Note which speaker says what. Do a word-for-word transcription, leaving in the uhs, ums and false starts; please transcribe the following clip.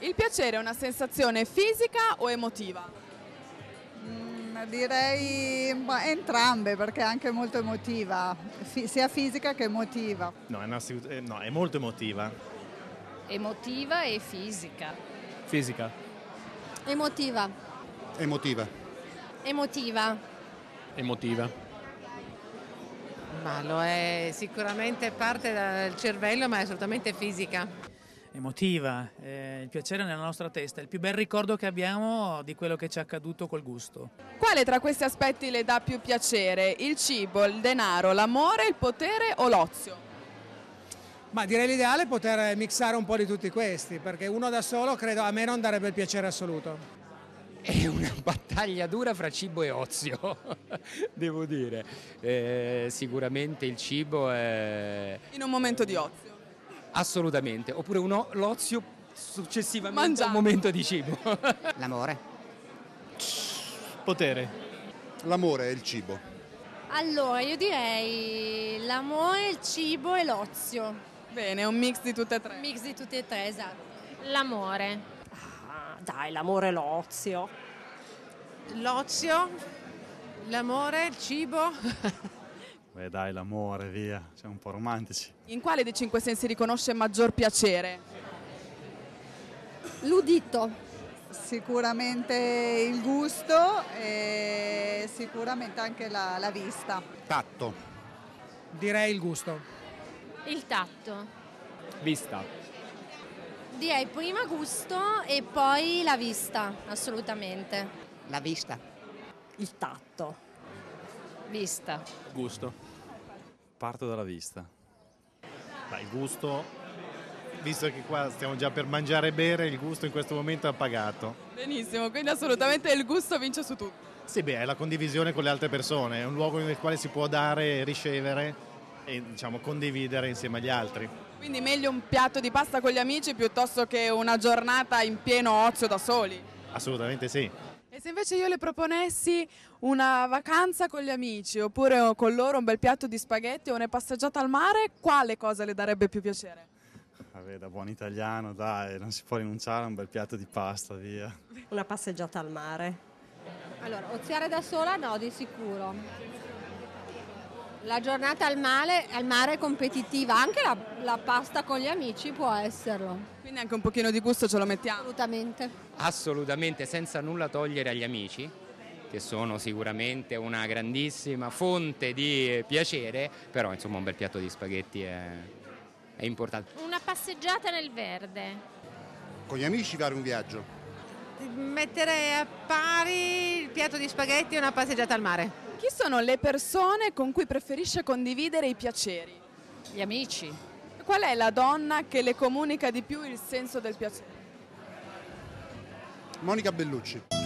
Speaker 1: Il piacere è una sensazione fisica o emotiva?
Speaker 2: Mm, direi bah, entrambe, perché è anche molto emotiva, fi- sia fisica che emotiva.
Speaker 3: No, è, una, eh, no, è molto emotiva.
Speaker 4: Emotiva e fisica.
Speaker 5: Fisica.
Speaker 6: Emotiva.
Speaker 7: Emotiva.
Speaker 6: Emotiva.
Speaker 5: Emotiva.
Speaker 8: Ma lo è sicuramente parte del cervello, ma è assolutamente fisica.
Speaker 9: Emotiva, eh, il piacere nella nostra testa, è il più bel ricordo che abbiamo di quello che ci è accaduto col gusto.
Speaker 1: Quale tra questi aspetti le dà più piacere? Il cibo, il denaro, l'amore, il potere o l'ozio?
Speaker 10: Ma direi l'ideale è poter mixare un po' di tutti questi, perché uno da solo credo a me non darebbe il piacere assoluto.
Speaker 11: È una battaglia dura fra cibo e ozio, devo dire. Eh, sicuramente il cibo è...
Speaker 1: In un momento di ozio?
Speaker 11: Assolutamente, oppure uno, l'ozio successivamente
Speaker 1: Mangiare.
Speaker 11: al momento di cibo.
Speaker 7: L'amore.
Speaker 5: Potere.
Speaker 7: L'amore è il cibo.
Speaker 6: Allora, io direi l'amore, il cibo e l'ozio.
Speaker 1: Bene, un mix di tutte e tre.
Speaker 6: Mix di tutti e tre, esatto.
Speaker 4: L'amore.
Speaker 12: Ah, dai, l'amore e l'ozio.
Speaker 8: L'ozio, l'amore, il cibo.
Speaker 3: Beh dai, l'amore, via, siamo un po' romantici.
Speaker 1: In quale dei cinque sensi riconosce maggior piacere?
Speaker 6: L'udito.
Speaker 2: Sicuramente il gusto e sicuramente anche la, la vista.
Speaker 7: Tatto.
Speaker 10: Direi il gusto.
Speaker 4: Il tatto.
Speaker 5: Vista.
Speaker 6: Direi prima gusto e poi la vista, assolutamente.
Speaker 7: La vista.
Speaker 12: Il tatto.
Speaker 4: Vista.
Speaker 5: Gusto.
Speaker 3: Parto dalla vista. Dai, il gusto, visto che qua stiamo già per mangiare e bere, il gusto in questo momento ha pagato.
Speaker 1: Benissimo, quindi assolutamente il gusto vince su tutto.
Speaker 3: Sì, beh, è la condivisione con le altre persone, è un luogo nel quale si può dare e ricevere e diciamo condividere insieme agli altri.
Speaker 1: Quindi meglio un piatto di pasta con gli amici piuttosto che una giornata in pieno ozio da soli.
Speaker 3: Assolutamente sì.
Speaker 1: E se invece io le proponessi una vacanza con gli amici oppure con loro un bel piatto di spaghetti o una passeggiata al mare, quale cosa le darebbe più piacere?
Speaker 3: Vabbè, da buon italiano, dai, non si può rinunciare a un bel piatto di pasta, via.
Speaker 12: Una passeggiata al mare.
Speaker 6: Allora, oziare da sola no, di sicuro. La giornata al mare, al mare è competitiva, anche la, la pasta con gli amici può esserlo.
Speaker 1: Quindi anche un pochino di gusto ce lo mettiamo.
Speaker 6: Assolutamente.
Speaker 11: Assolutamente, senza nulla togliere agli amici, che sono sicuramente una grandissima fonte di piacere, però insomma un bel piatto di spaghetti è, è importante.
Speaker 4: Una passeggiata nel verde.
Speaker 7: Con gli amici fare un viaggio.
Speaker 8: Mettere a pari il piatto di spaghetti e una passeggiata al mare.
Speaker 1: Chi sono le persone con cui preferisce condividere i piaceri?
Speaker 4: Gli amici.
Speaker 1: Qual è la donna che le comunica di più il senso del piacere?
Speaker 7: Monica Bellucci.